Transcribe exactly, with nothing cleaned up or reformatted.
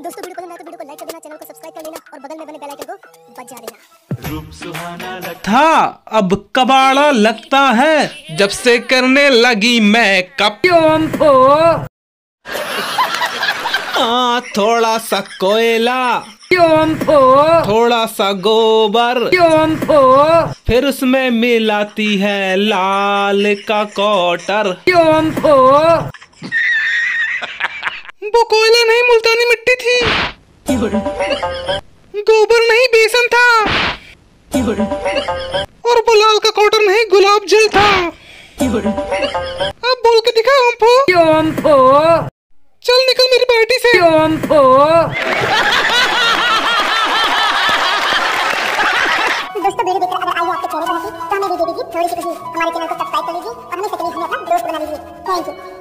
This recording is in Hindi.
दोस्तों वीडियो पसंद आए तो वीडियो को लाइक कर देना, चैनल को सब्सक्राइब कर लेना और बगल में बने बेल आइकन को बजा देना। रूप सुहाना लगता अब कबाड़ा लगता है जब से करने लगी मैकअप। हाँ, थोड़ा सा कोयला, थोड़ा सा गोबर, फिर उसमें मिलाती है लाल का कौटर। वो कोयला नहीं, मुल्तानी मिट्टी थी। गोबर नहीं, बेसन था। और वो लाल का कौटर नहीं, गुलाब जल था। अब बोल के दिखा ओम्फो। चल निकल मेरी पार्टी से। दोस्तों वीडियो देखकर अगर आई आपके चेहरे पर हंसी तो हमें भी दे दीजिए थोड़ी सी खुशी। हमारे चैनल को सब्सक्राइब कर लीजिए और हमें सच में अपना दोस्त बना लीजिए। Thank you.